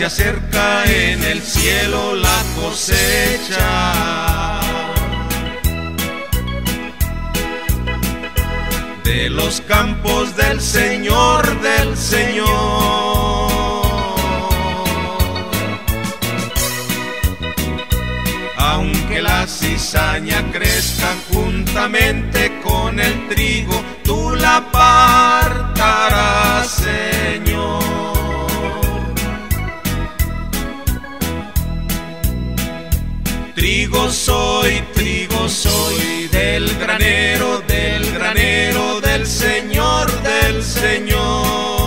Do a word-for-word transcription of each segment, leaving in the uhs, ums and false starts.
se acerca en el cielo la cosecha de los campos del Señor, del Señor. Aunque la cizaña crezca juntamente con el trigo, tú la apartarás, Señor. Trigo soy, trigo soy, del granero, del granero, del Señor, del Señor.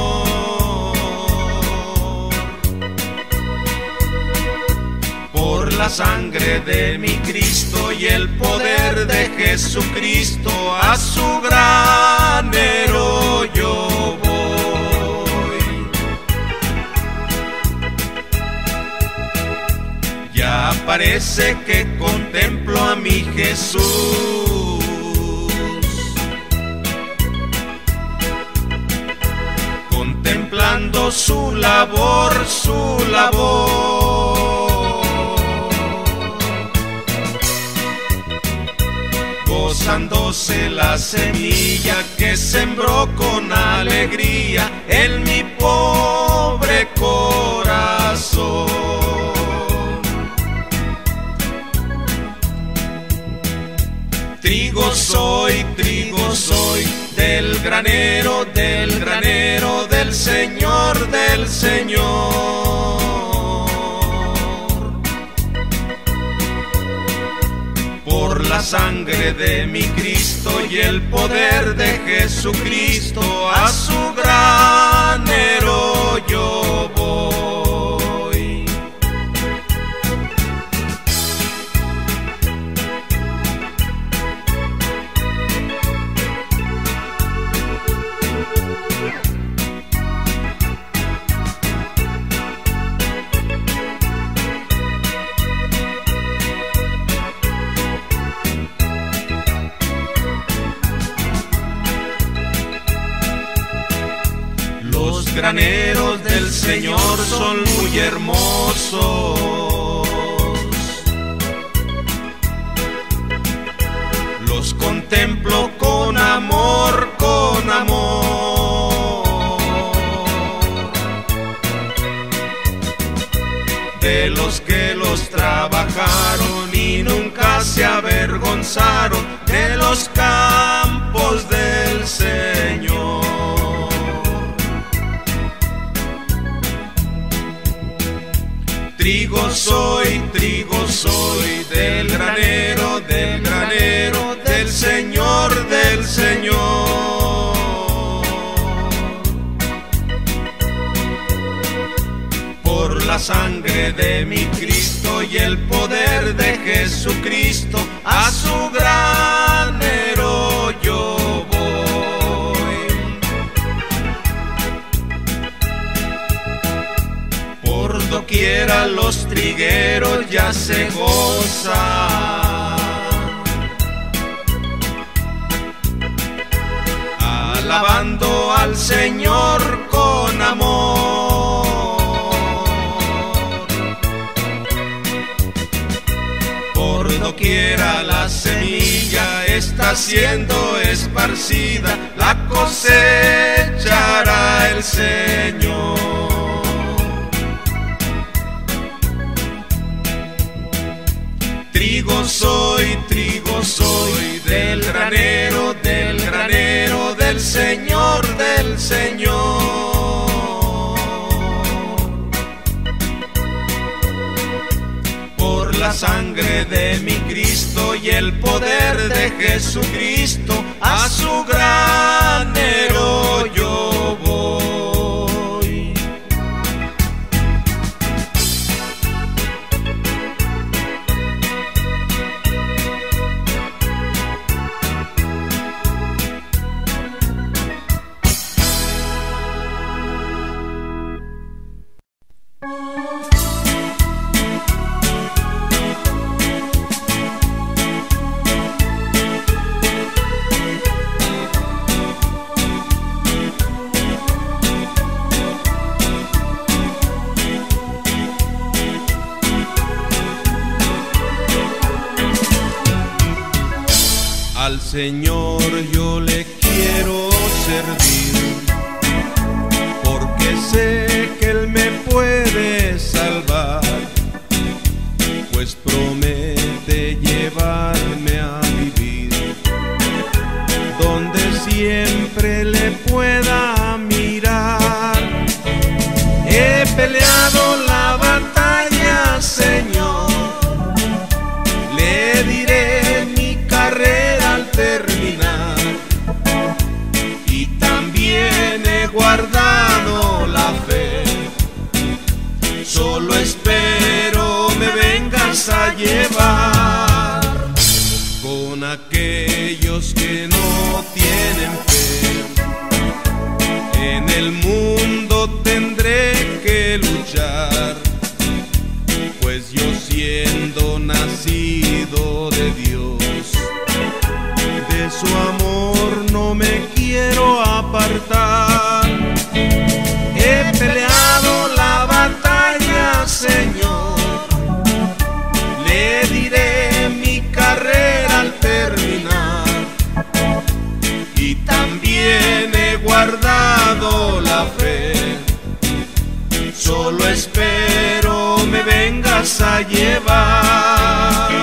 Por la sangre de mi Cristo y el poder de Jesucristo, a su granero yo voy. Ya parece que contemplo a mi Jesús, contemplando su labor, su labor. Gozándose la semilla que sembró con alegría en mi pobre corazón. Trigo soy, trigo soy, del granero, del granero, del Señor, del Señor. Por la sangre de mi Cristo y el poder de Jesucristo, a su granero yo voy. Los graneros del Señor son muy hermosos, los contemplo con amor, con amor. De los que los trabajaron y nunca se avergonzaron de los campos del Señor. Trigo soy, trigo soy, del granero, del granero, del Señor, del Señor. Por la sangre de mi Cristo y el poder de Jesucristo, a su granero yo voy. Por doquiera los trigueros ya se gozan, alabando al Señor con amor. Por doquiera la semilla está siendo esparcida, la cosechará el Señor. Trigo soy, trigo soy, del granero, del granero, del Señor, del Señor. Por la sangre de mi Cristo y el poder de Jesucristo, a su granero yo voy. Al Señor yo le quiero servir, porque sé que Él me puede salvar, pues promete llevarme a vivir donde siempre le pueda mirar. He peleado la batalla, Señor, le diré mi carrera al terminar, y también he guardado la fe. Solo espero me vengas a llevar con aquellos que no tienen fe. En el mundo tendré que luchar, pues yo siendo nacido de Dios, de su amor no me quiero apartar. He peleado la batalla, Señor, le diré mi carrera al terminar, y también he guardado la fe. Solo espero me vengas a llevar.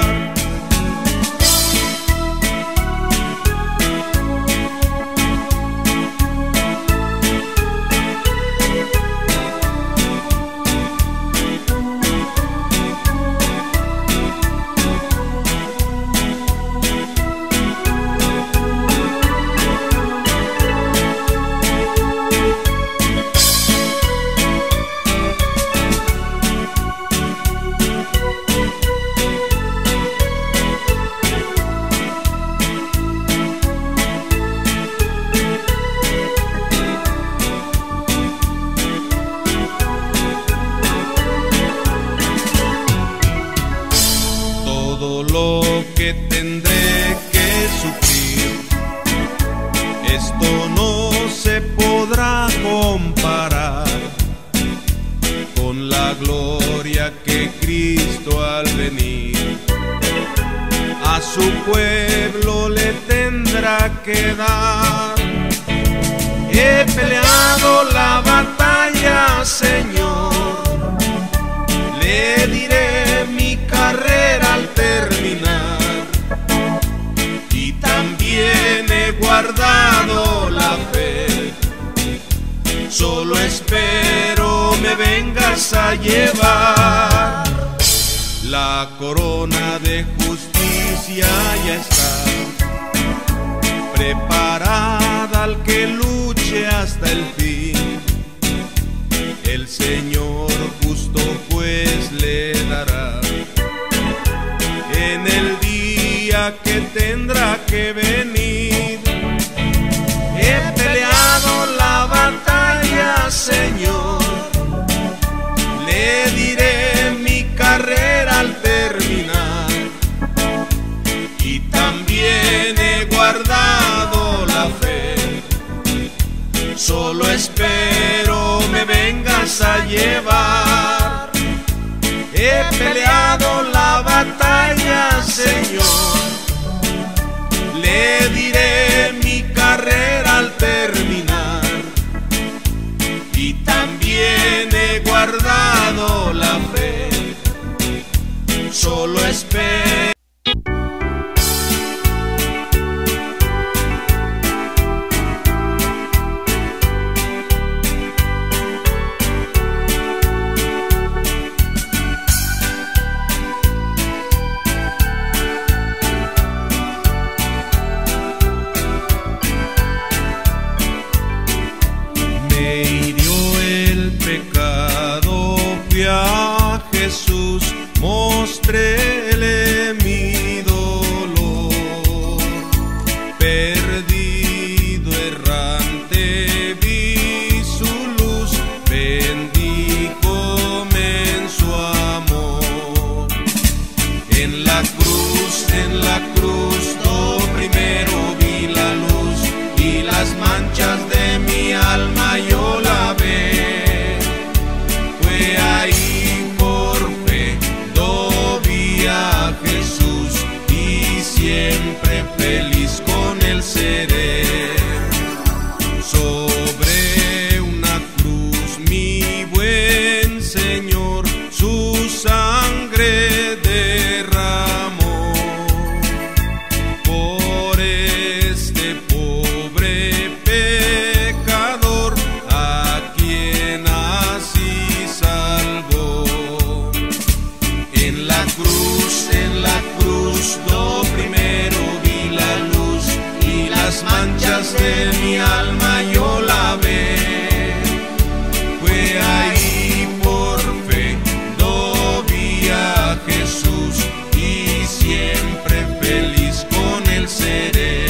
Todo lo que tendré que sufrir, esto no se podrá comparar con la gloria que Cristo al venir a su pueblo le tendrá que dar. He peleado la batalla, Señor, le diré mi carrera al terminar, y también he guardado la fe. Solo espero me vengas a llevar. La corona de justicia ya está preparada al que luche hasta el fin. El Señor justo pues le dará en el día que tendrá que venir. He peleado la batalla, Señor, le diré mi carrera al terminar, y también he guardado la fe. Solo espero me vengas a llevar. He peleado la batalla, Señor, le diré mi carrera al terminar, y también he guardado la fe. Solo espero. A Jesús mostréle mi dolor, perdido errante vi su luz, bendíjome en su amor. En la cruz, en la cruz, lo primero vi la luz, y las manchas de mi alma yo la ve. Fue ahí por fe, lo vi a Jesús, y siempre feliz En la cruz lo primero vi la luz y las manchas de mi alma yo lavé. Fue ahí por fe lo vi a Jesús y siempre feliz con él seré.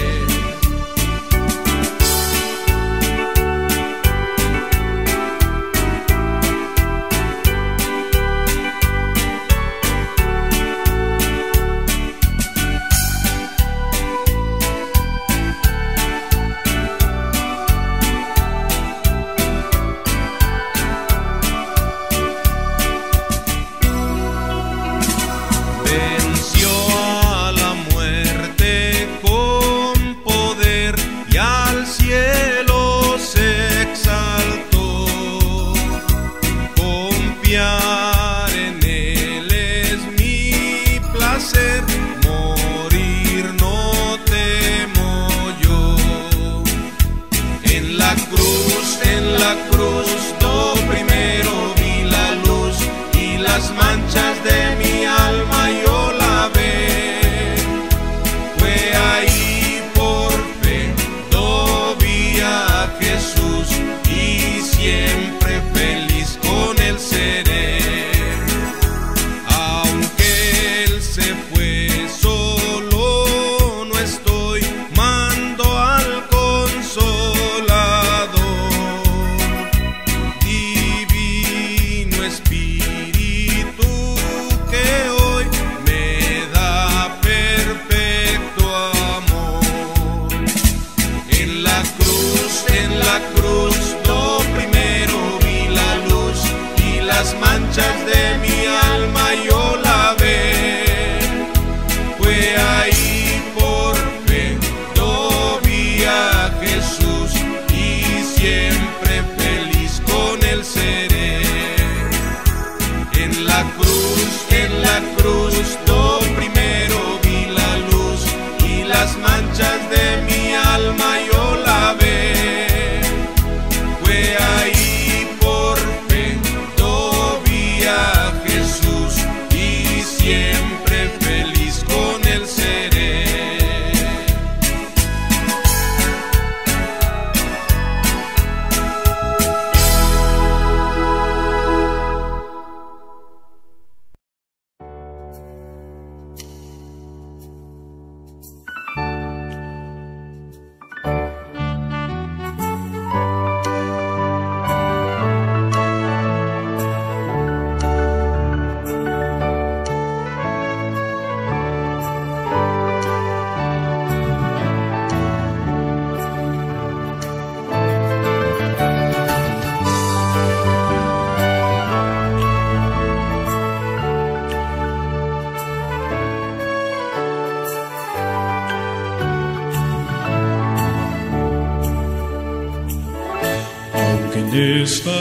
Esta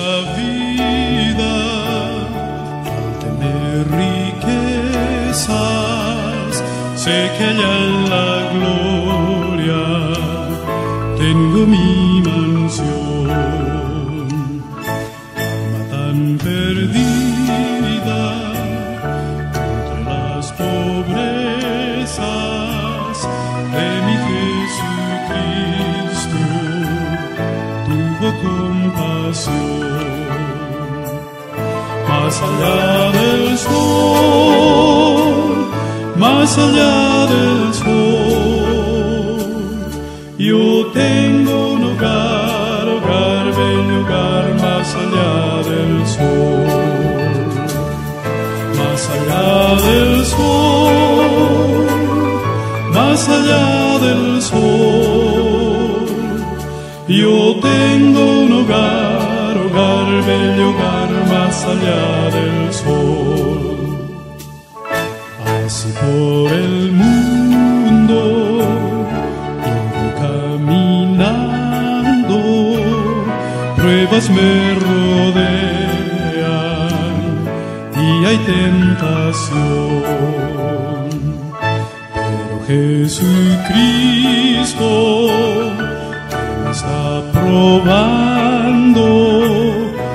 vida, al tener riquezas, sé que allá en la gloria tengo mi mansión. Alma tan perdida entre las pobrezas de mi Jesucristo, tuvo compasión. Más allá del sol, más allá del sol, yo tengo un hogar, hogar, bello hogar, más allá del sol. Más allá del sol, más allá del sol, yo tengo un hogar, hogar, bello hogar, más allá del sol. Así por el mundo yo voy caminando, pruebas me rodean y hay tentación. Pero Jesucristo está probando,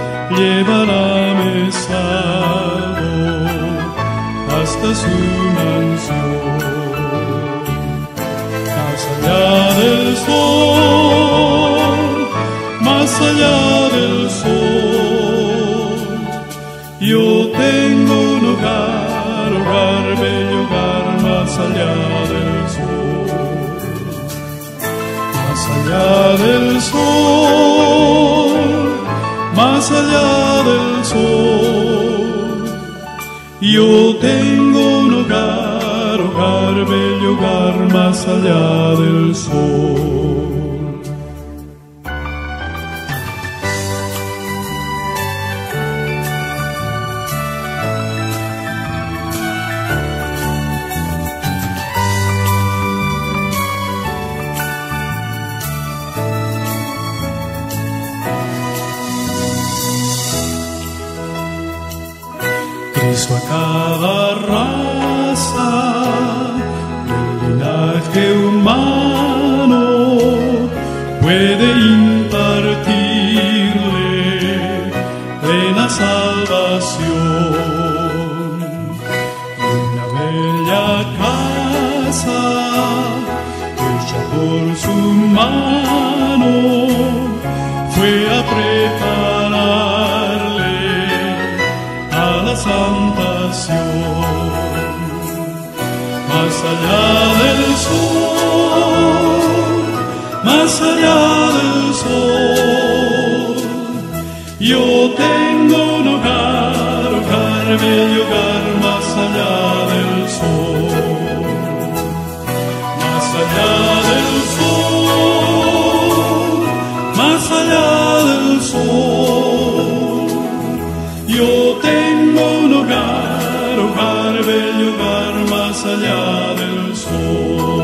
llevará salvo hasta su sol, más allá del sol. Yo tengo un hogar, hogar, bello hogar, más allá del sol. Más allá del sol, más allá del sol. Yo tengo un hogar, hogar, bello hogar, más allá del sol. Cristo a cada raza del linaje humano puede impartirle plena salvación. Una bella casa hecha por su mano fue a prepararle a la salvación. Más allá del sol, más allá del sol, yo tengo un hogar, hogar, bello hogar, más allá del sol. Más allá del sol, más allá del sol, yo tengo un hogar, hogar, bello hogar, más allá del sol.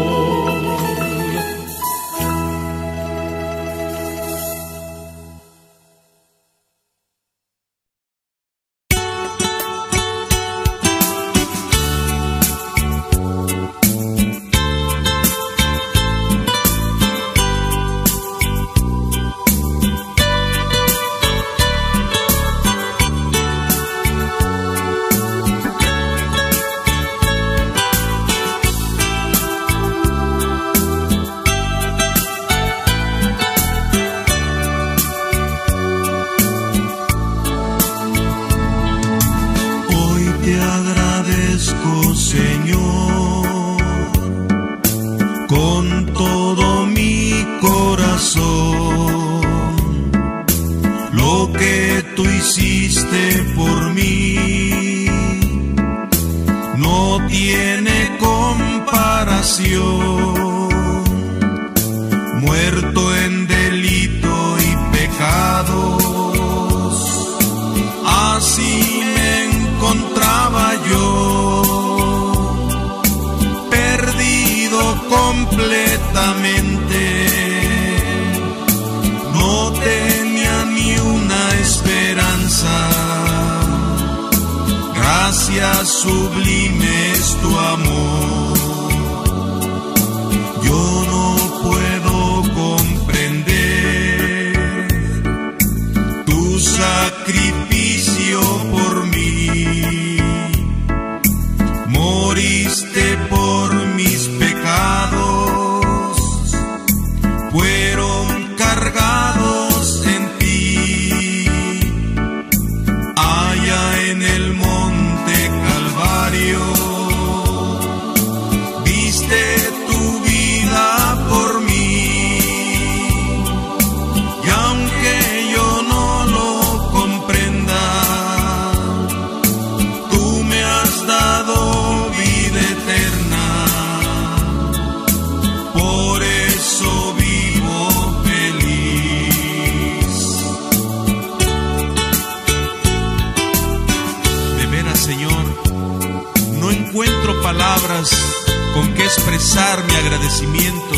Con qué expresar mi agradecimiento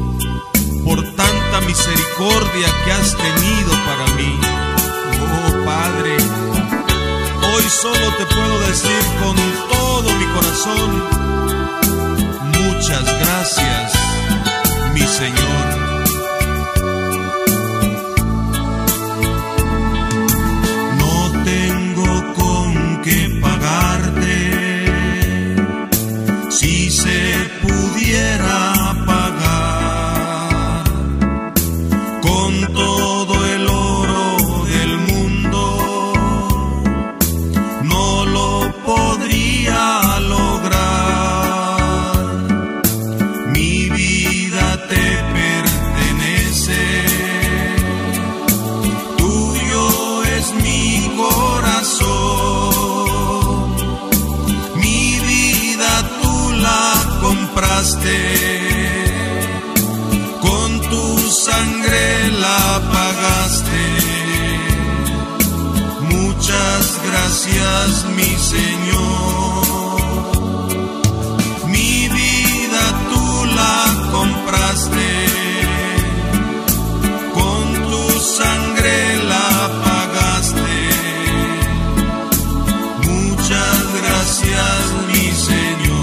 por tanta misericordia que has tenido para mí. Oh Padre, hoy solo te puedo decir con todo mi corazón, muchas gracias, mi Señor. No tengo con qué pagarte, si se pudiera pagar compraste, con tu sangre la pagaste. Muchas gracias, mi Señor. Mi vida tú la compraste, con tu sangre la pagaste. Muchas gracias, mi Señor.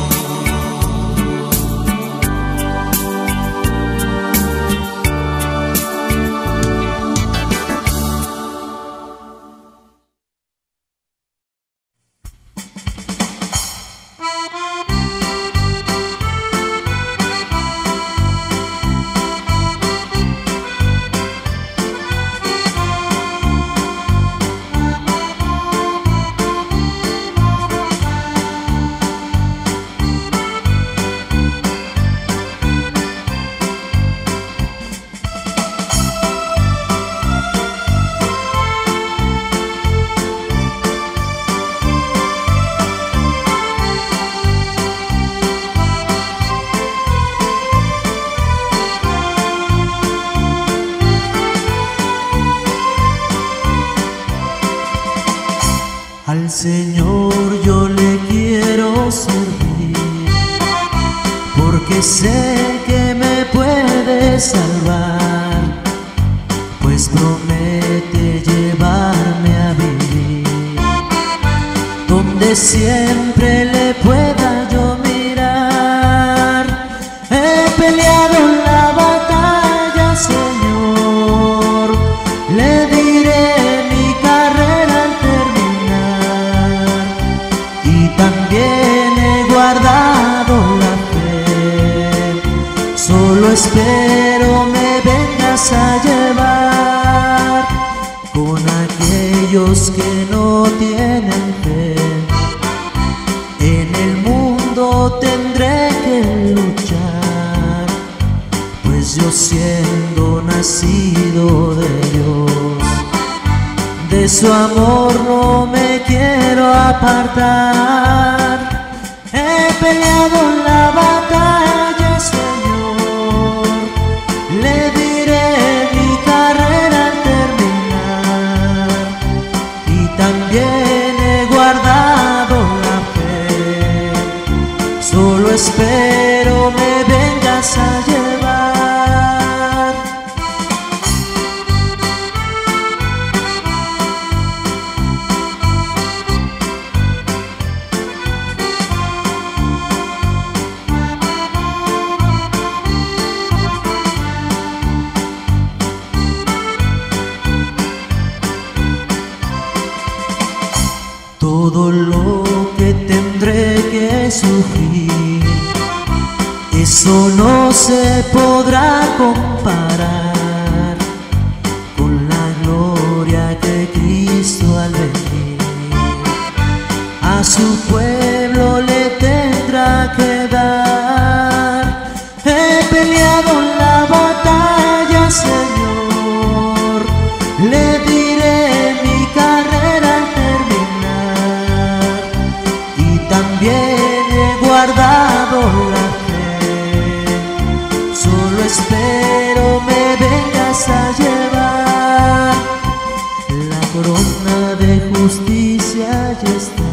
Al Señor yo le quiero servir, porque sé que me puede salvar, pues promete llevarme a vivir donde siempre le pueda yo mirar. He peleado la batalla, Señor, le diré mi carrera al terminar, y también he guardado la fe. Solo espero me vengas a llevar con aquellos que no tienen fe. En el mundo tendré que luchar, pues yo siendo nacido de Dios, de su amor no me quiero apartar. He peleado la batalla, Señor, le diré mi carrera al terminar, y también he guardado la fe. Solo espero me vengas a llevar. Todo lo que tendré que sufrir, eso no se podrá comparar con la gloria que Cristo al venir a su pueblo le tendrá que dar. He peleado la batalla, Señor, le diré mi carrera al terminar, y también he guardado la fe. Solo espero me vengas a llevar. La corona de justicia ya está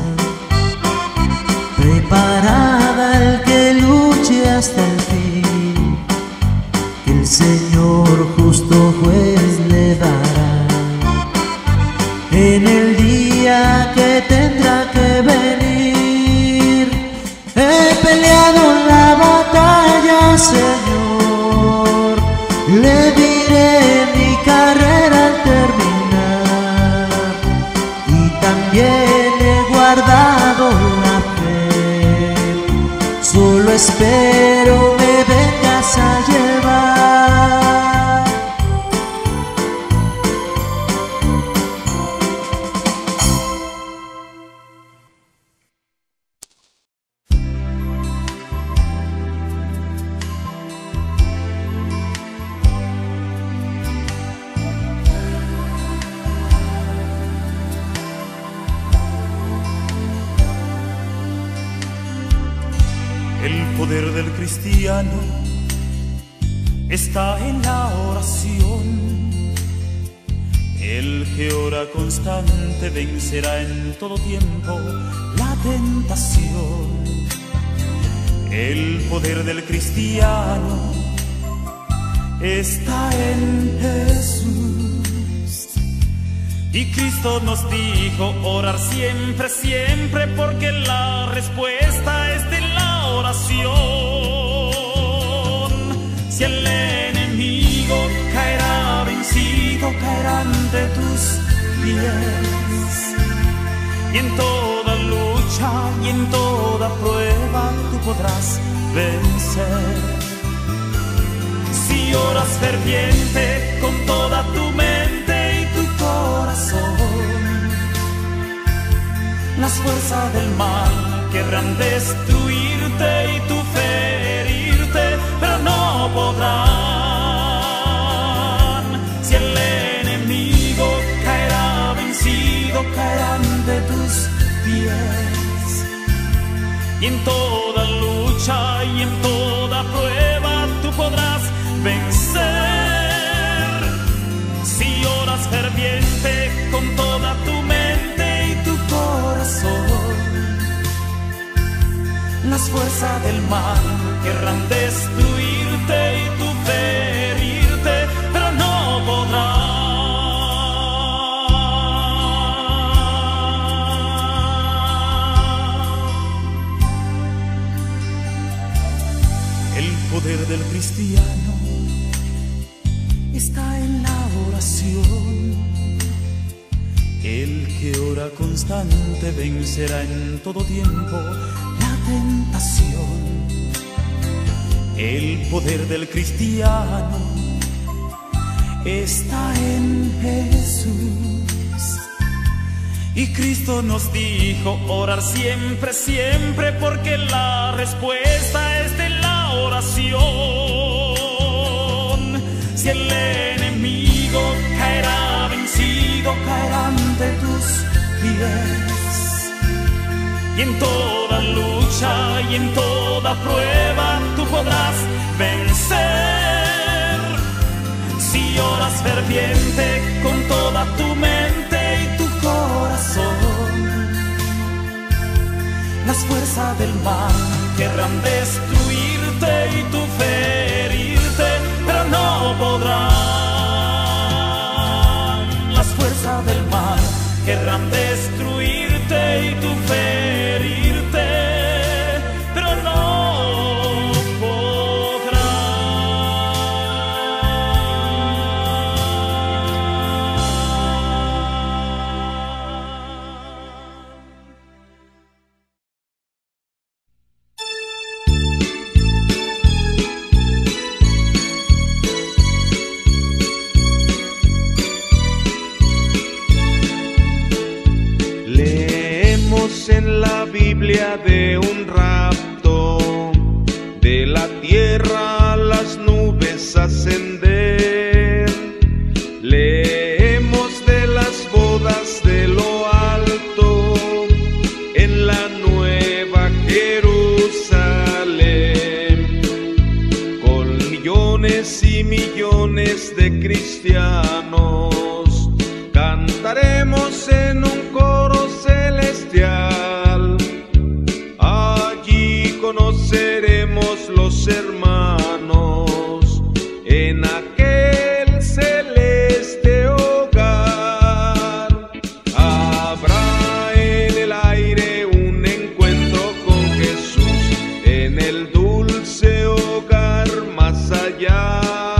preparada al que luche hasta el fin, que el Señor justo juez le dará en el día que tendrá que venir. He peleado la batalla, Señor, le diré mi carrera al terminar, y también he guardado la fe. Solo espero me vengas a llevar. El poder del cristiano está en la oración. El que ora constante vencerá en todo tiempo la tentación. El poder del cristiano está en Jesús. Y Cristo nos dijo orar siempre, siempre, porque la respuesta es de la oración. Si el enemigo caerá vencido, caerá ante tus pies. Y en toda lucha y en toda prueba tú podrás vencer. Si oras ferviente con toda tu mente y tu corazón, las fuerzas del mal querrán destruirte y tú ferirte, pero no podrán. Si el enemigo caerá vencido, caerá ante tus pies. Y en toda lucha y en toda prueba tú podrás vencer. Si oras ferviente con toda tu mente y tu corazón, las fuerzas del mal querrán destruirte y tú ferirte, pero no podrán. El poder del cristiano está en la oración. El que ora constante vencerá en todo tiempo la tentación. El poder del cristiano está en Jesús. Y Cristo nos dijo orar siempre, siempre, porque la respuesta es de la oración. Si el enemigo caerá vencido, caerá ante tus pies. Y en toda lucha y en toda prueba tú podrás vencer. Si oras ferviente con toda tu mente y tu corazón, las fuerzas del mal querrán destruirte y tú ferirte, pero no podrán. Las fuerzas del mal querrán destruirte y tú ferirte, pero no en la Biblia de un rapto, de la tierra a las nubes ascender. Leemos de las bodas de lo alto en la nueva Jerusalén, con millones y millones de cristianos cantaremos en un coro celestial. Allí conoceremos los hermanos en aquel celeste hogar. Habrá en el aire un encuentro con Jesús en el dulce hogar más allá.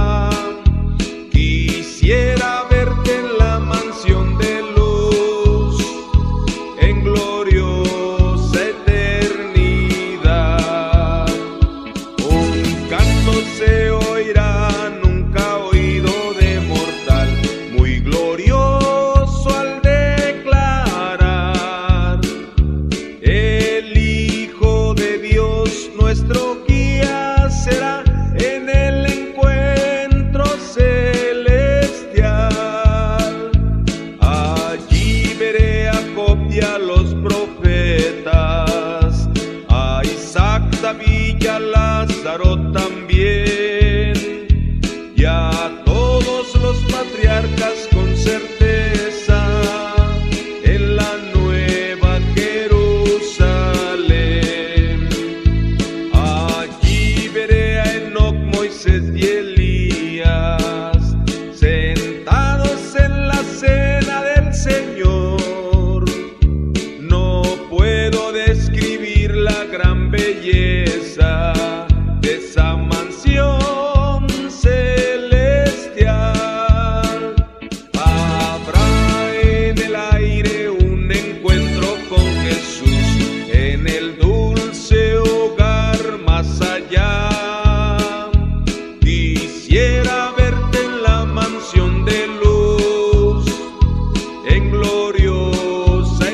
Quisiera verte en la mansión de luz, en gloriosa eternidad. Un canto esta villa Lázaro también, y a todos los patriarcas con certeza, en la nueva Jerusalén. Allí veré a Enoc, Moisés y Elías, sentados en la cena del Señor. No puedo describir la gran belleza de esa mansión celestial. Habrá en el aire un encuentro con Jesús, en el dulce hogar más allá. Quisiera verte en la mansión de luz, en gloriosa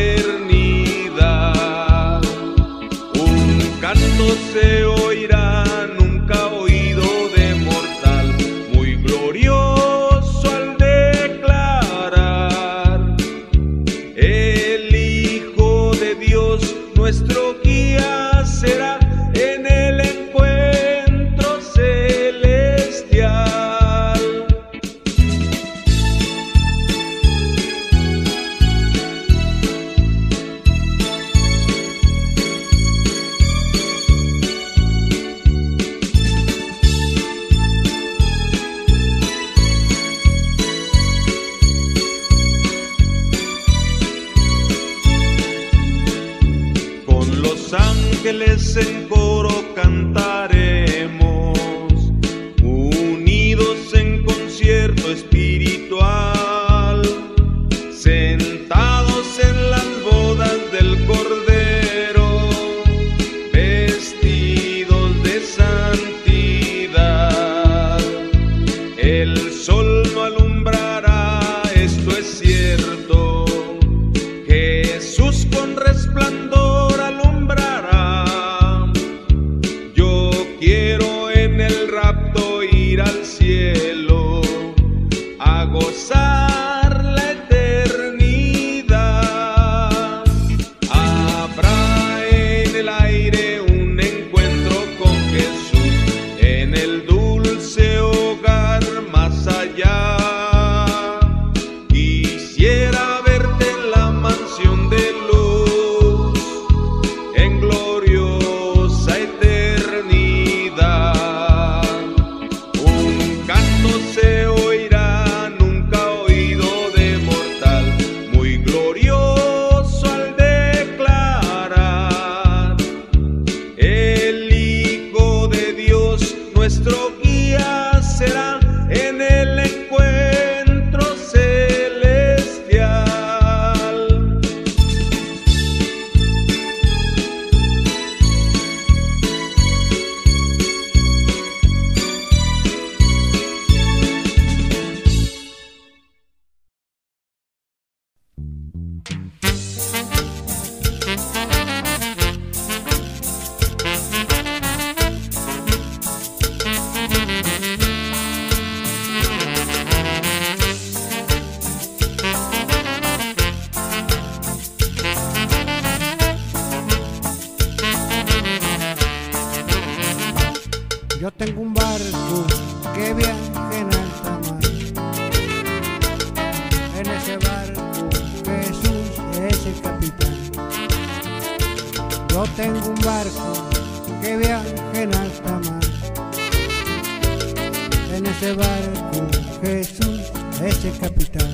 eternidad. Un canto se oirá nunca oído de mortal, muy glorioso al declarar: el Hijo de Dios, nuestro guía, será en el encuentro celestial. Con los ángeles en coro cantaremos, unidos en concierto espiritual, sentados en las bodas del Cordero, vestidos de santidad. El sol no alumbrará, esto es cierto, Jesús con resplandor alumbrará. Yo quiero en el rapto ir al cielo, a gozar la eternidad. Habrá en el aire un encuentro con Jesús, en el dulce hogar más allá. Quisiera verte en la mansión de luz, en gloriosa eternidad. Un canto se oirá nunca oído de mortal, muy glorioso al declarar: el Hijo de Dios, nuestro guía, será en el encuentro celestial. Yo tengo un barco que viaja en alta mar. En ese barco Jesús es el capitán. Yo tengo un barco que viaja en alta mar. En ese barco Jesús es el capitán.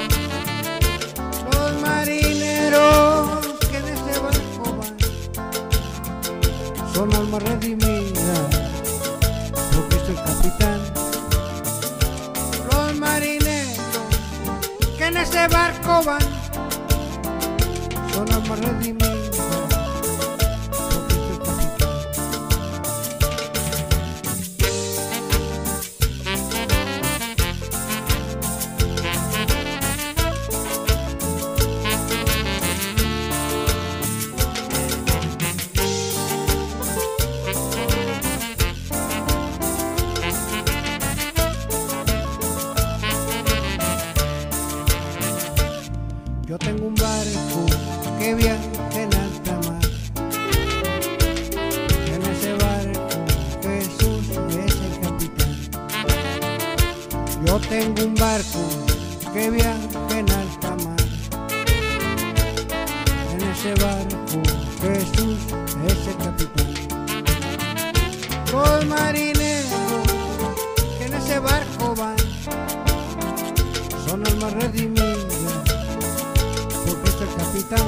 Los marineros que en ese barco van son almas redimidas, porque soy capitán. Los marineros que en ese barco van son almas redimidas, porque soy capitán. Yo tengo un barco que viaja en alta mar. tengo un barco que viaja en alta mar. En ese barco Jesús es el capitán. Los marineros que en ese barco van son almas redimidas por Cristo el capitán.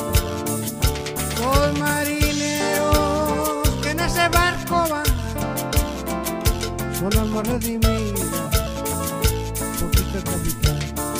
Los marineros que en ese barco van son almas redimidas por Cristo el capitán.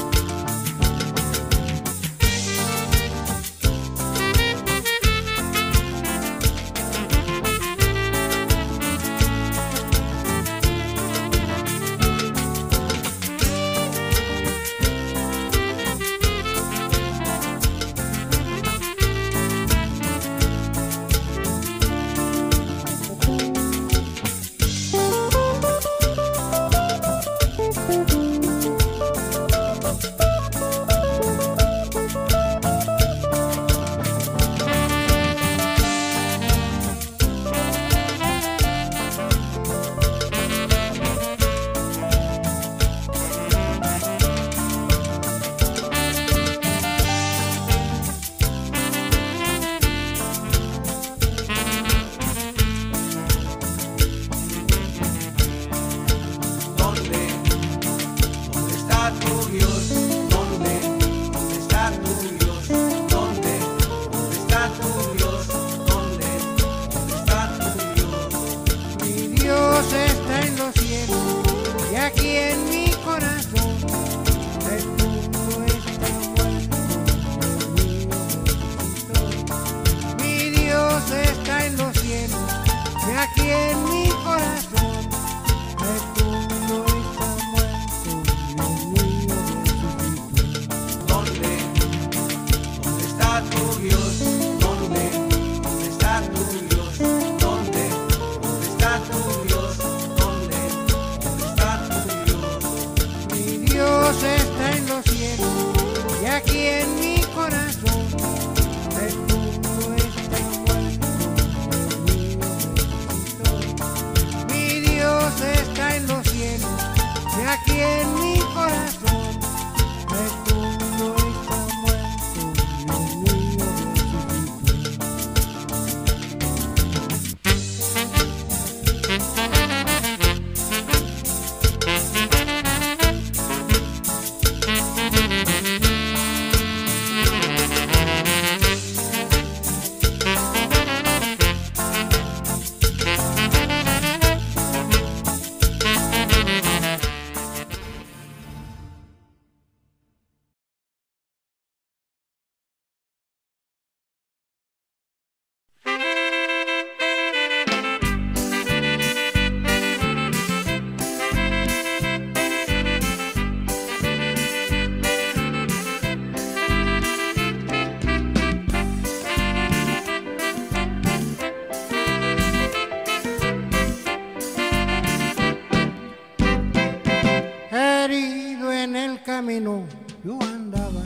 Yo andaba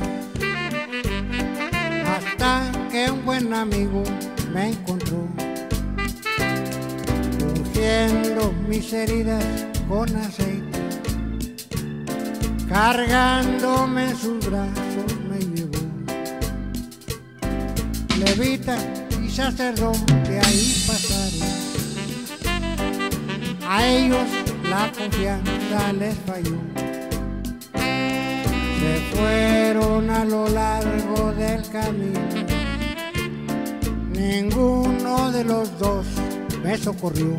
hasta que un buen amigo me encontró, ungiendo mis heridas con aceite, cargándome en sus brazos me llevó. Levita y sacerdote ahí pasaron, a ellos la confianza les falló. Se fueron a lo largo del camino, ninguno de los dos me socorrió.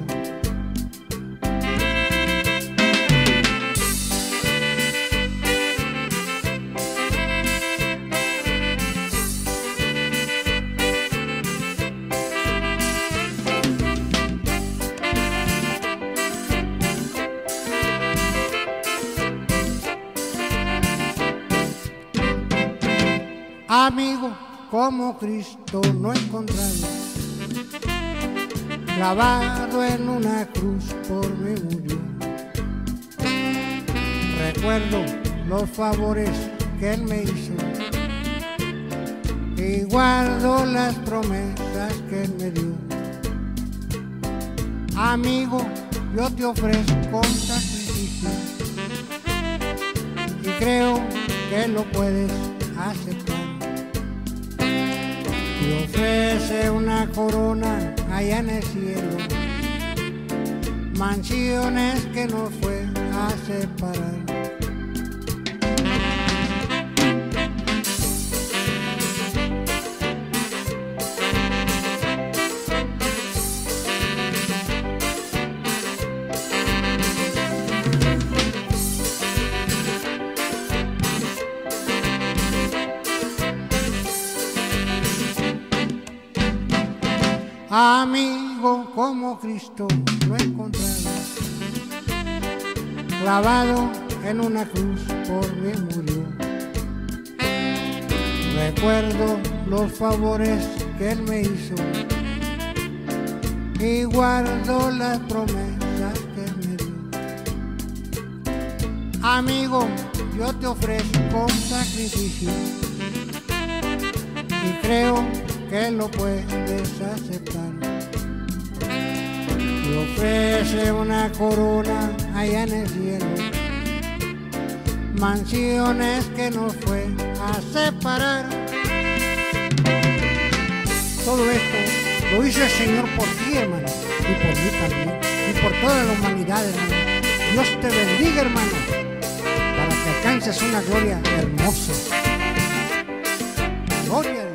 Amigo como Cristo no he encontrado, clavado en una cruz por mí murió. Recuerdo los favores que Él me hizo y guardo las promesas que Él me dio. Amigo, yo te ofrezco un sacrificio y creo que lo puedes aceptar. Te ofrece una corona allá en el cielo, mansiones que nos fue a separar. Amigo como Cristo lo encontrarás, clavado en una cruz por mí murió. Recuerdo los favores que Él me hizo y guardo las promesas que me dio. Amigo, yo te ofrezco un sacrificio y creo que lo puedes aceptar. Te ofrece una corona allá en el cielo, mansiones que nos fue a separar. Todo esto lo hizo el Señor por ti, hermano, y por mí también, y por toda la humanidad, hermano. Dios te bendiga, hermano, para que alcances una gloria hermosa. Gloria a Dios.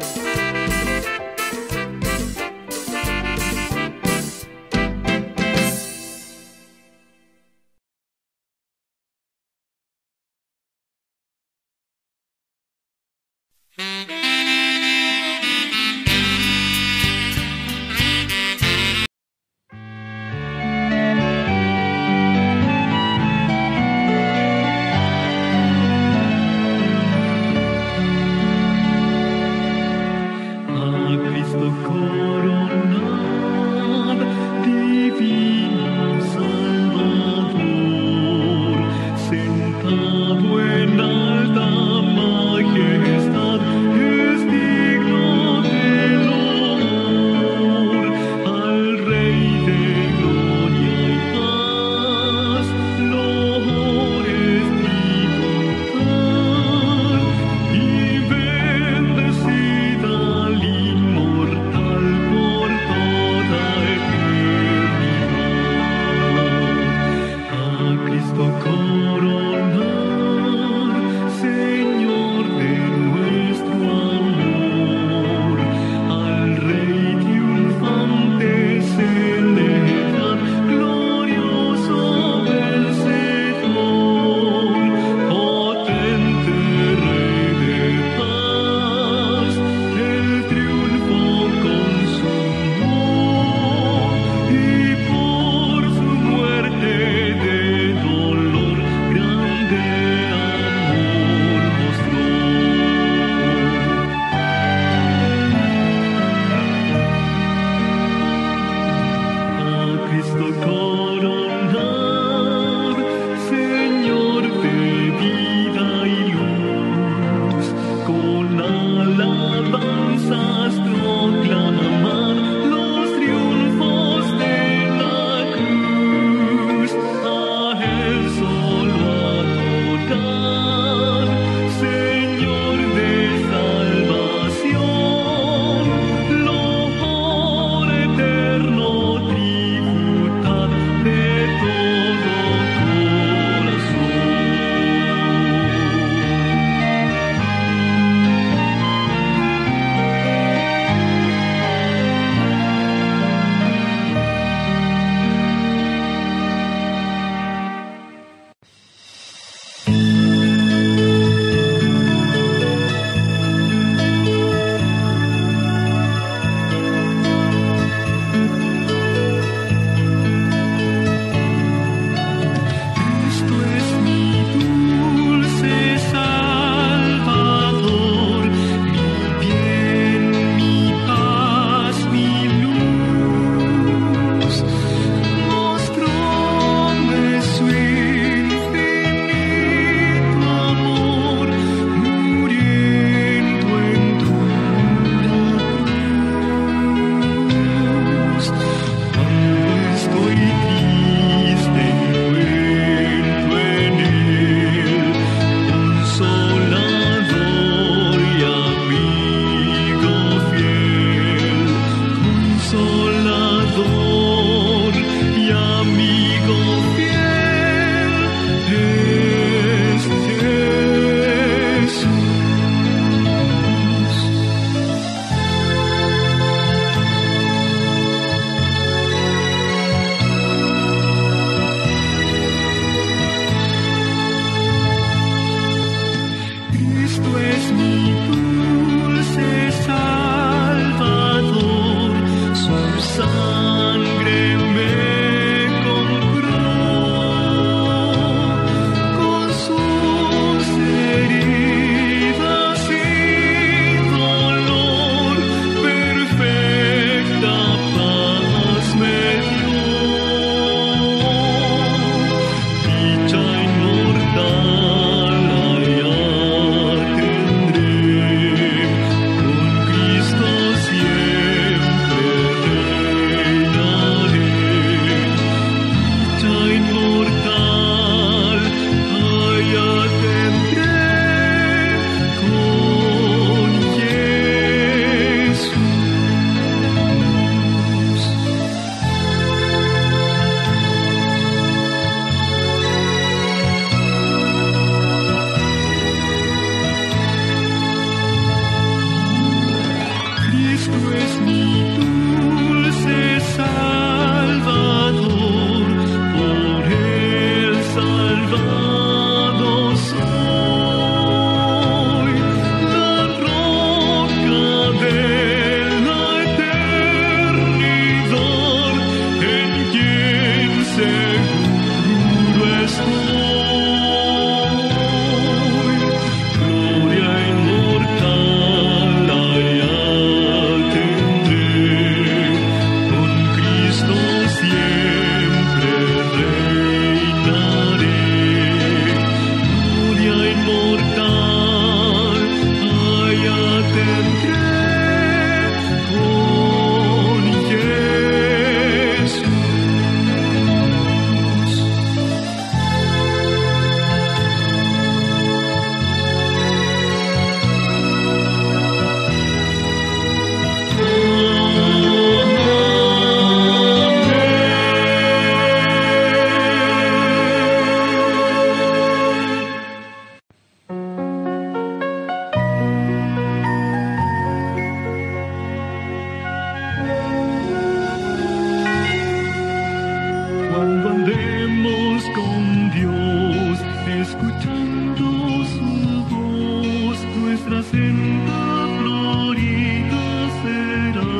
cuando andemos con Dios, escuchando su voz, nuestra senda florida será.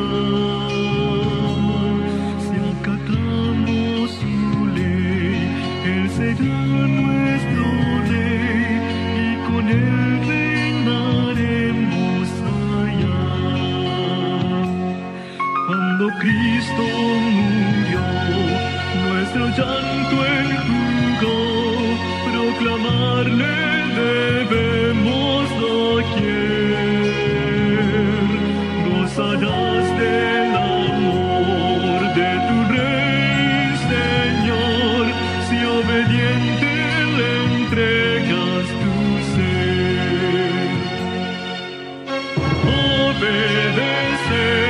Si acatamos su ley, Él será nuestro rey y con Él reinaremos allá. Cuando Cristo murió, nuestro llanto enjugó, proclamarle debemos doquier. Gozarás del amor de tu Rey, Señor, si obediente le entregas tu ser. Obedecer.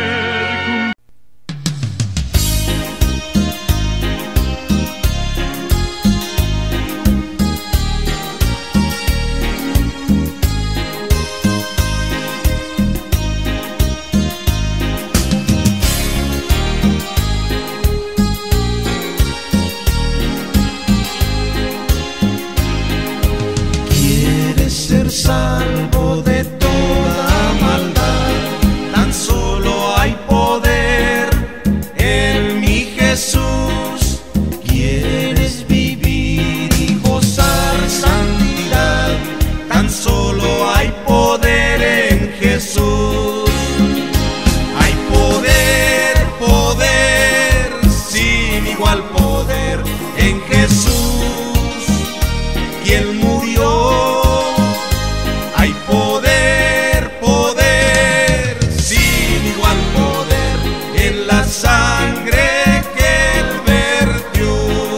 Salvo de toda maldad, tan solo hay poder en mi Jesús. Quieres vivir y gozar santidad, tan solo hay poder en Jesús. Hay poder, poder, sin igual poder en Jesús, quien murió. Hay poder, poder, sin igual poder en la sangre que Él vertió.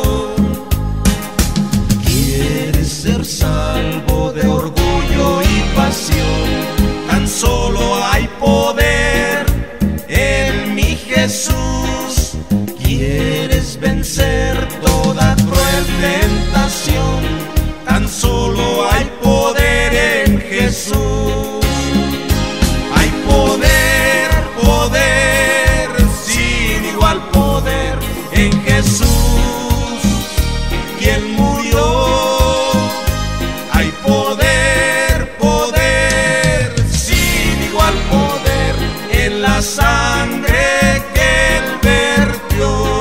Quieres ser salvo de orgullo y pasión, tan solo hay poder en mi Jesús. Quieres vencer toda cruel tentación, tan solo hay poder en Jesús. Hay poder, poder, sin igual poder en Jesús, quien murió. Hay poder, poder, sin igual poder en la sangre que Él vertió.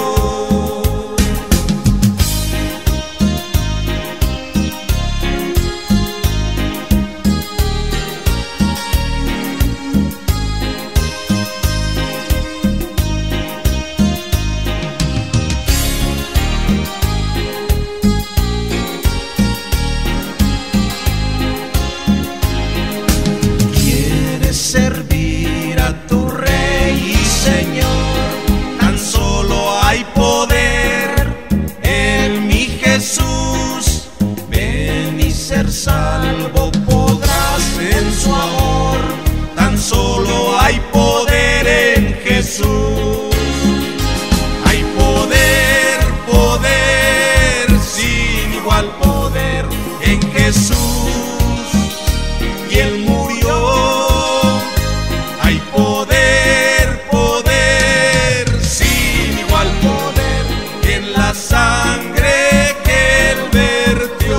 Servir a tu Rey y Señor, tan solo hay poder en mi Jesús. Ven y ser salvo podrás en su amor, tan solo hay poder en Jesús. Hay poder, poder, sin igual poder en Jesús, y Él murió. Hay poder, poder, sin igual poder en la sangre que Él vertió.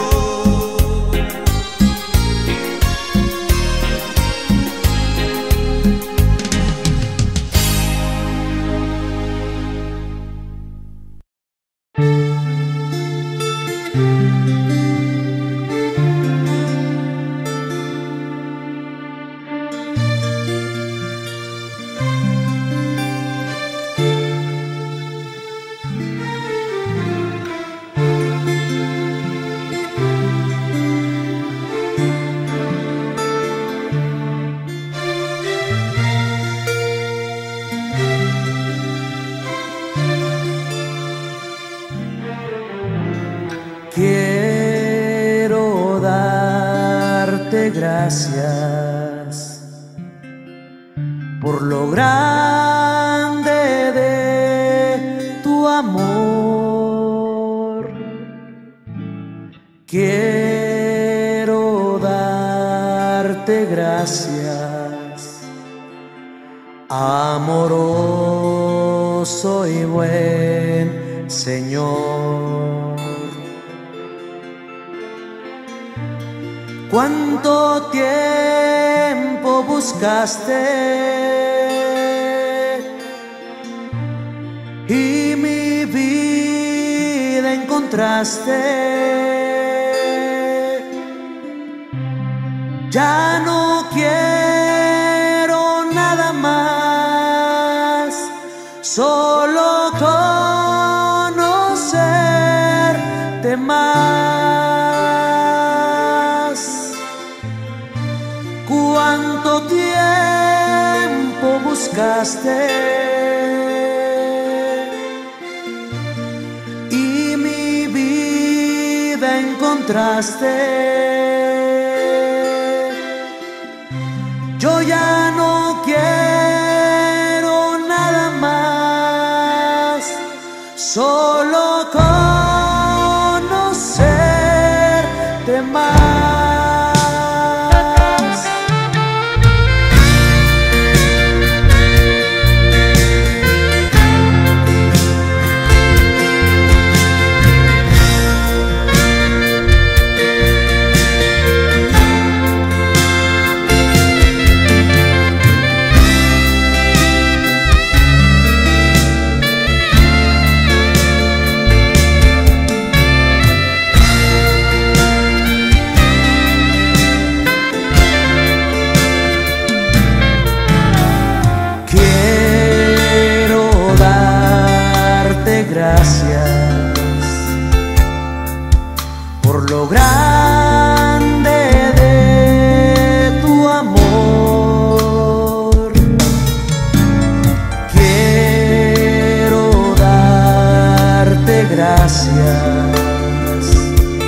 Quiero darte gracias por lo grande de tu amor. Quiero darte gracias, amoroso y buen Señor. ¿Cuánto tiempo buscaste y mi vida encontraste? Ya no quiero nada más, solo conocerte más. ¿Cuánto tiempo buscaste y mi vida encontraste? Yo ya no quiero nada más, solo conocerte más. Gracias por lo grande de tu amor. Quiero darte gracias,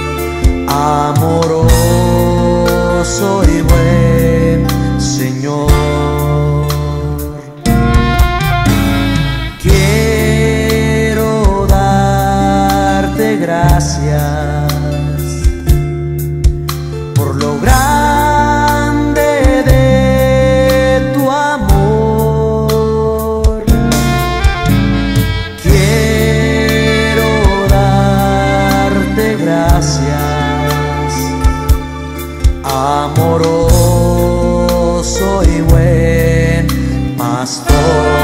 amoroso y buen Señor. Gracias por lo grande de tu amor. Quiero darte gracias, amoroso y buen pastor.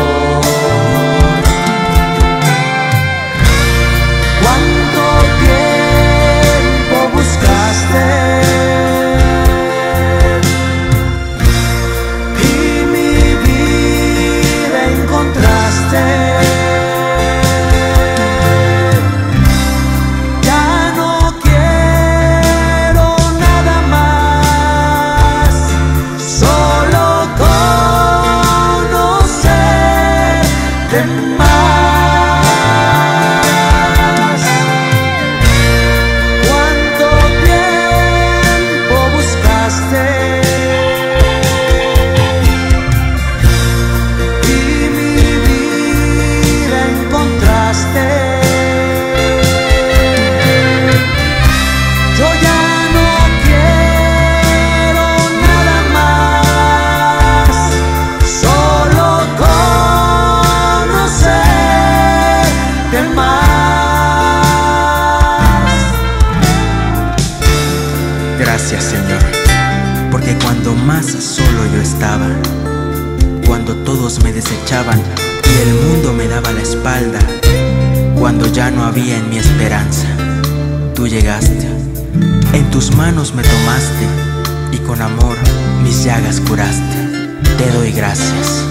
Gracias, Señor, porque cuando más solo yo estaba, cuando todos me desechaban y el mundo me daba la espalda, cuando ya no había en mi esperanza, tú llegaste, en tus manos me tomaste y con amor mis llagas curaste. Te doy gracias.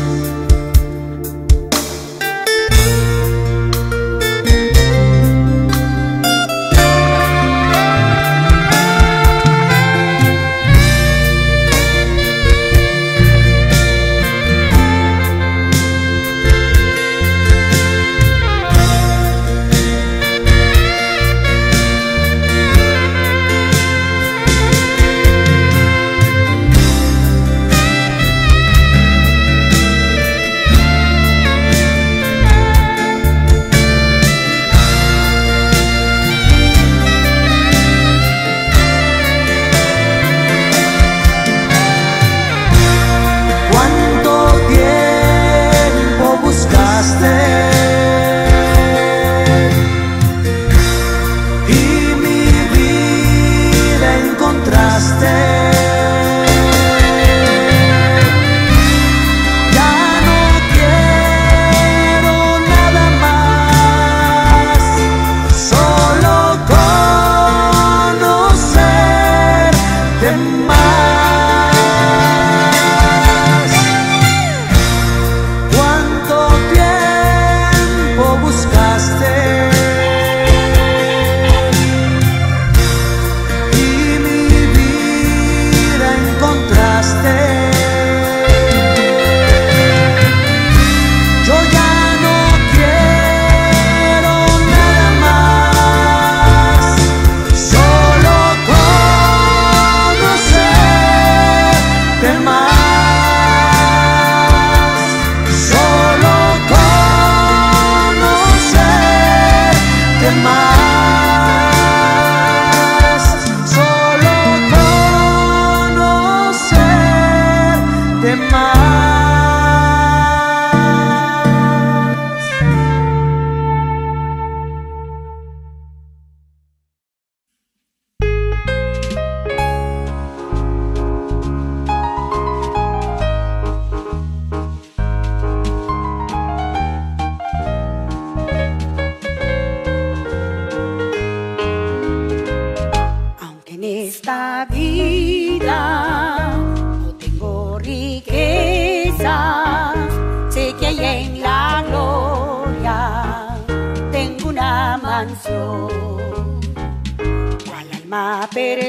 la mansión. Cual alma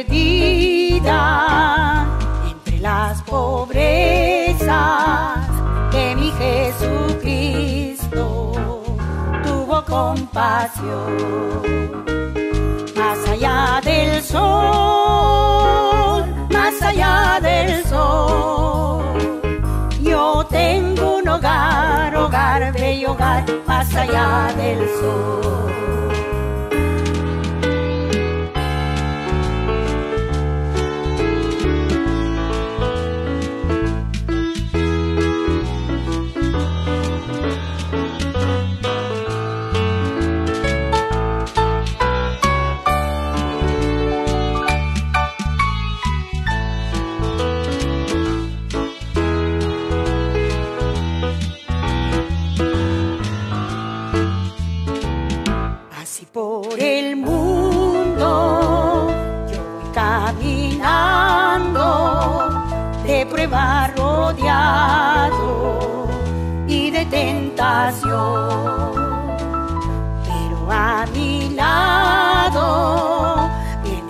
perdida entre las pobrezas de mi Jesucristo tuvo compasión. Más allá del sol, más allá del sol, yo tengo un hogar, hogar, bello hogar, más allá del sol. Por el mundo yo voy caminando, de prueba rodeado y de tentación, pero a mi lado viene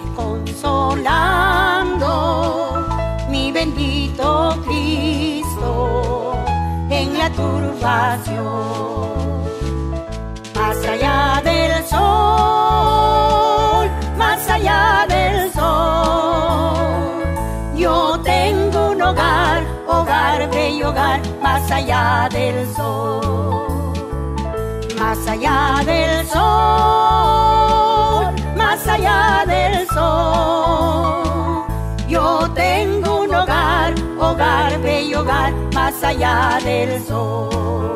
consolando mi bendito Cristo en la turbación. Más allá del sol, más allá del sol, yo tengo un hogar, hogar, bello hogar, más allá del sol. Más allá del sol, más allá del sol, yo tengo un hogar, hogar, bello hogar, más allá del sol.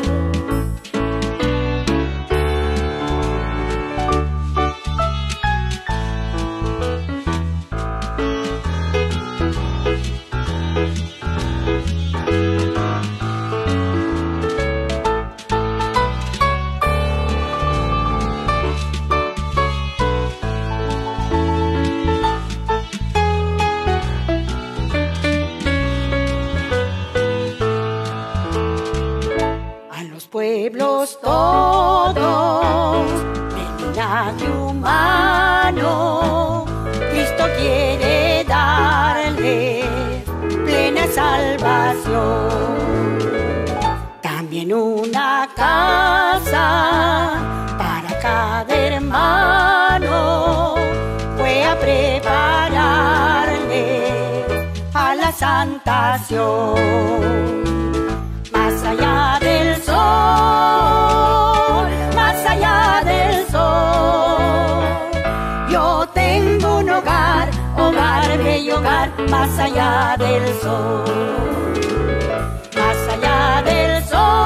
Pueblos todos del linaje humano, Cristo quiere darle plena salvación. También una casa para cada hermano fue a prepararle a la santación. Más allá del sol, más allá del sol, yo tengo un hogar, hogar, bello hogar, más allá del sol. Más allá del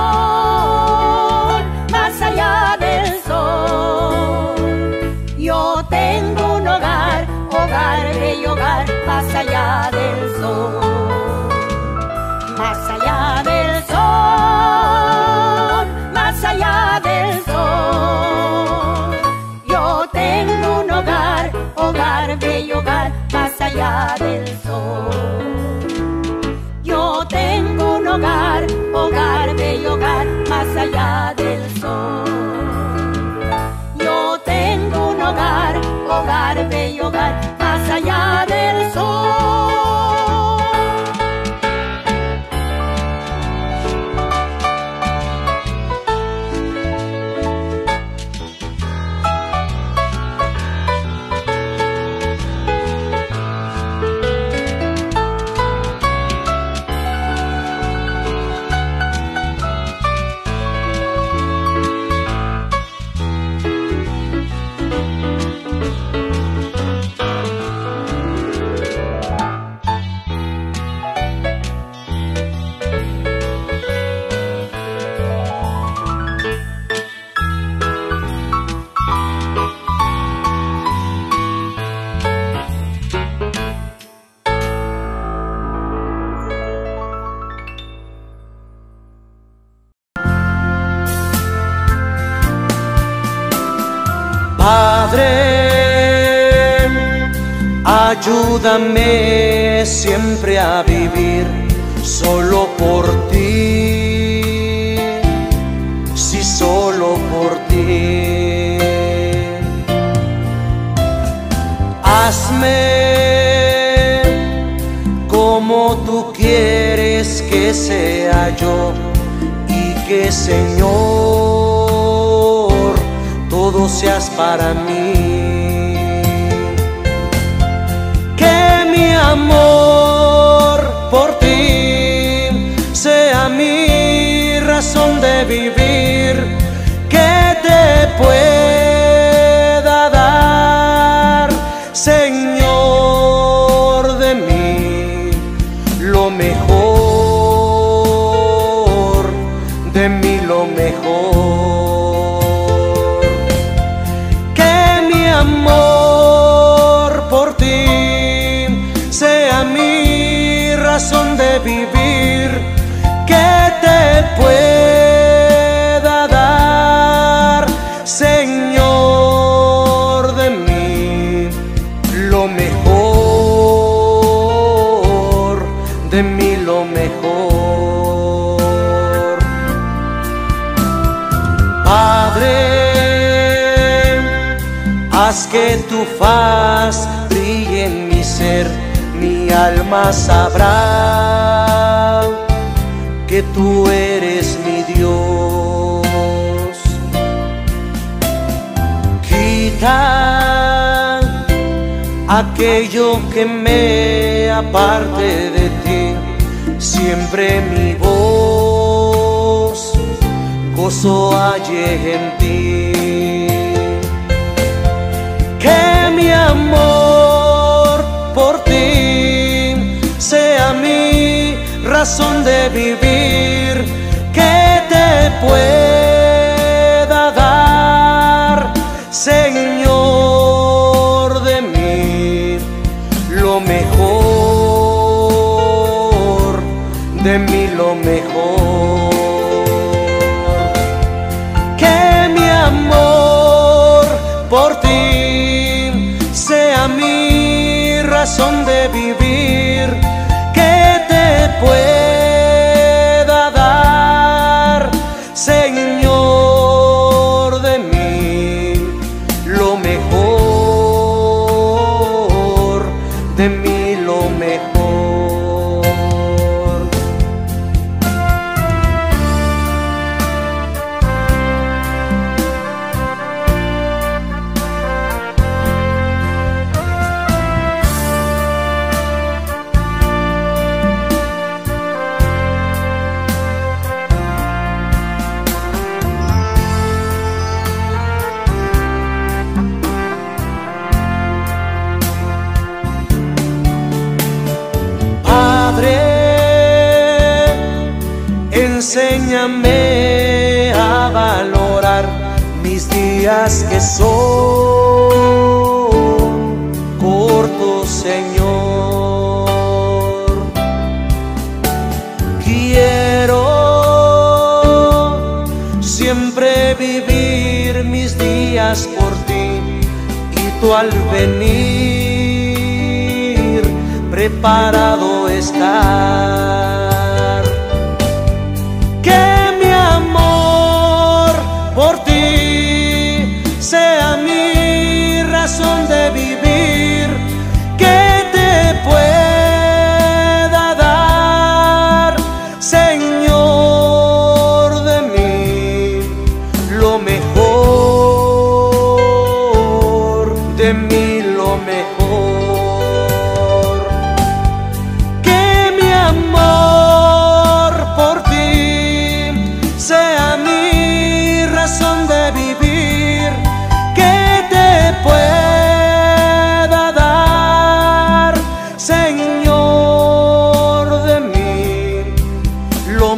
sol, más allá del sol, yo tengo un hogar, hogar, bello hogar, más allá del sol. Más allá del sol, más allá del sol, yo tengo un hogar, hogar, bello hogar, más allá del sol. Yo tengo un hogar, hogar, bello hogar, más allá del sol. Yo tengo un hogar, hogar, bello hogar, más allá del sol. Padre, ayúdame siempre a vivir solo por ti, sí, solo por ti. Hazme como tú quieres que sea yo, y que, Señor, todo seas para mí. Que mi amor por ti sea mi razón de vivir, que te pueda dar, Señor, de mí lo mejor, de mí lo mejor. Que mi amor por ti sea mi razón de vivir, que te pueda dar, Señor, de mí lo mejor, de mí lo mejor. Padre, haz que tu faz brille en mi ser, mi alma sabrá que tú eres mi Dios. Quita aquello que me aparte de ti, siempre mi voz gozo halle en ti. Que mi amor por ti sea mi razón de vivir, que te pueda dar, Señor, de mí lo mejor, de mí lo mejor. Que mi amor por ti sea mi razón de vivir, que te pueda dar, Señor, de mí lo mejor, de mí lo mejor. Enséñame a valorar mis días que son cortos, Señor. Quiero siempre vivir mis días por ti, y tú al venir preparado estar. Por ti sea mi razón de vivir, que te pueda dar, Señor, de mí lo mejor, de mí lo mejor. Que mi amor por ti sea mi razón de vivir, que te pueda dar, Señor, de mí lo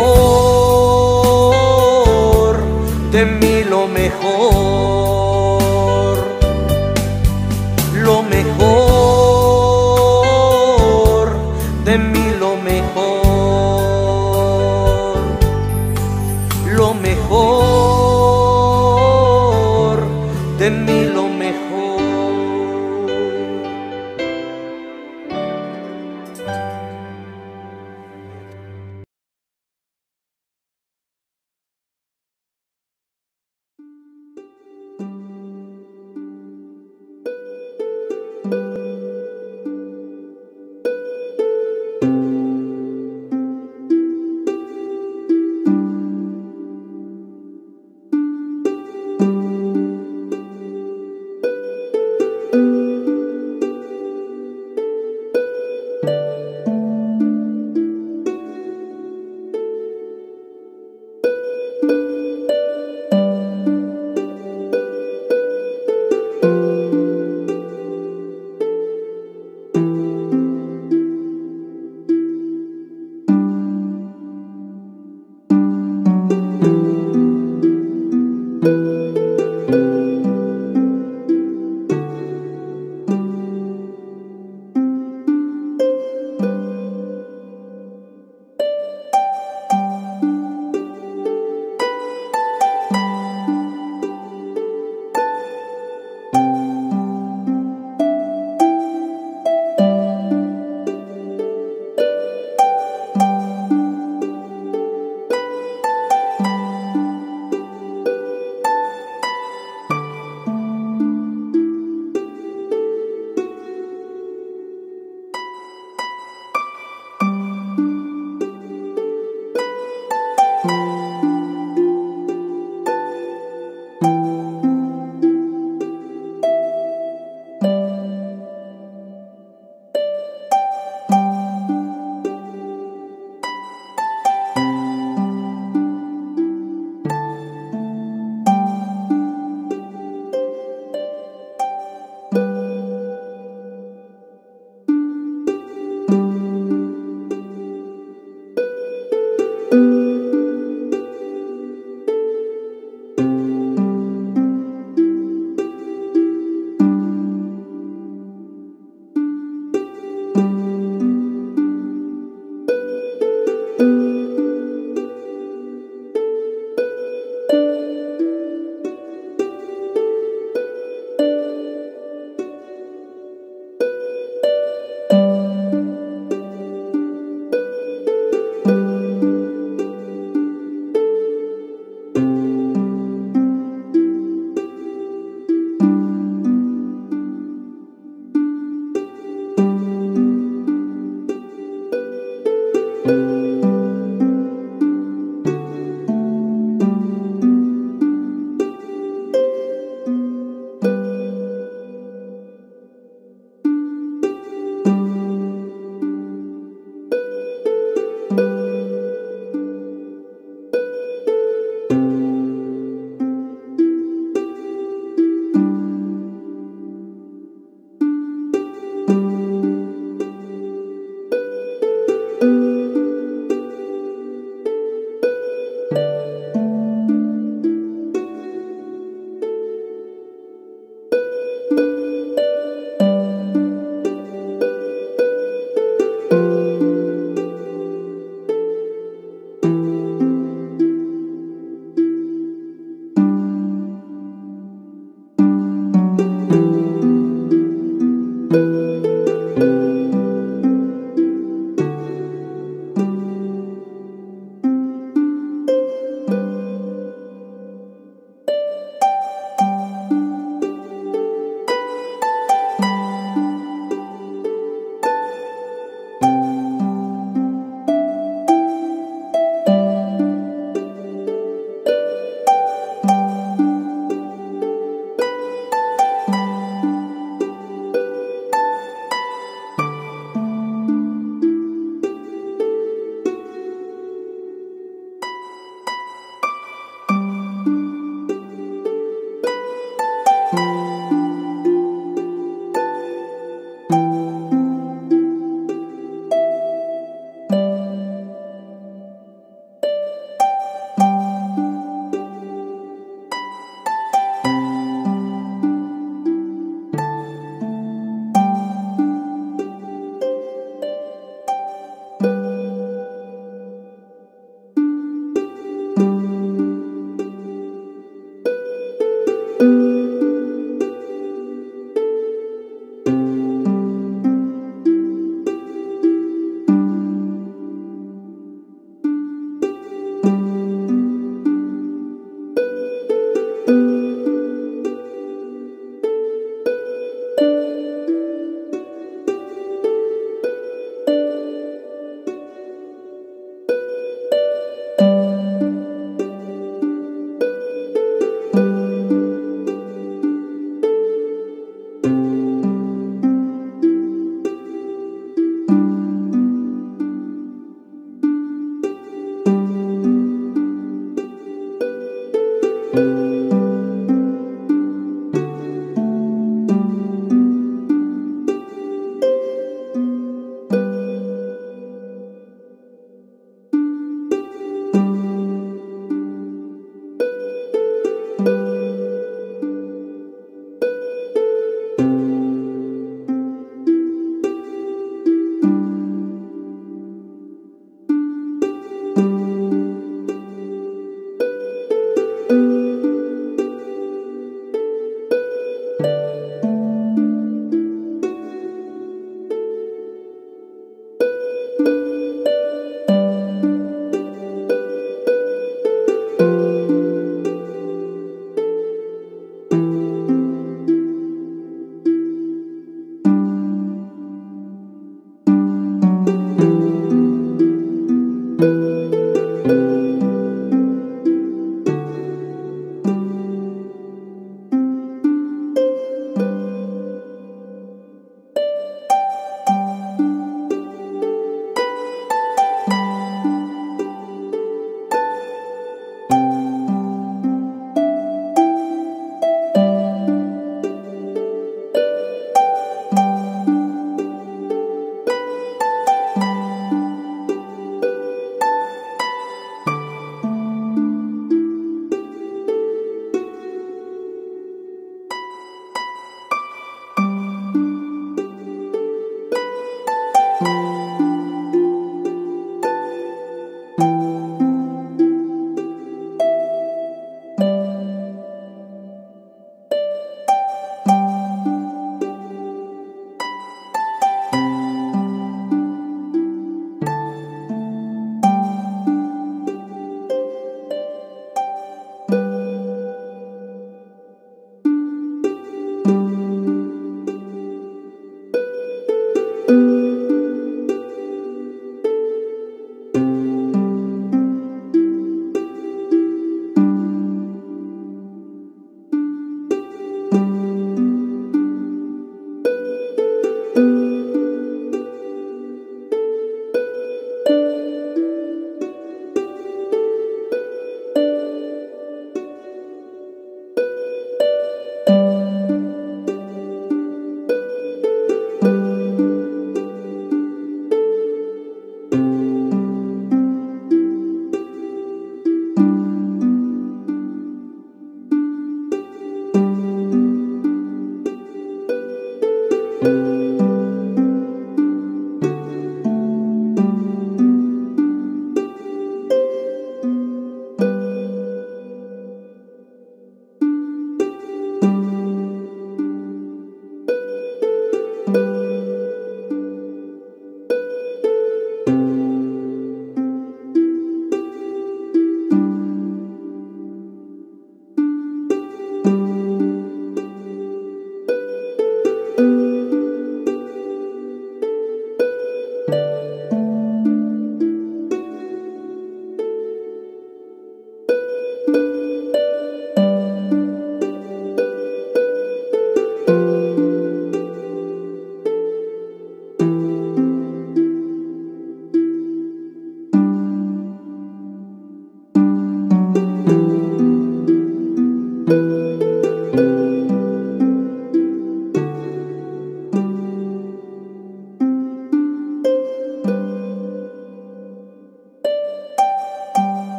mejor, de mí lo mejor, lo mejor, de mí lo mejor, lo mejor, de mí lo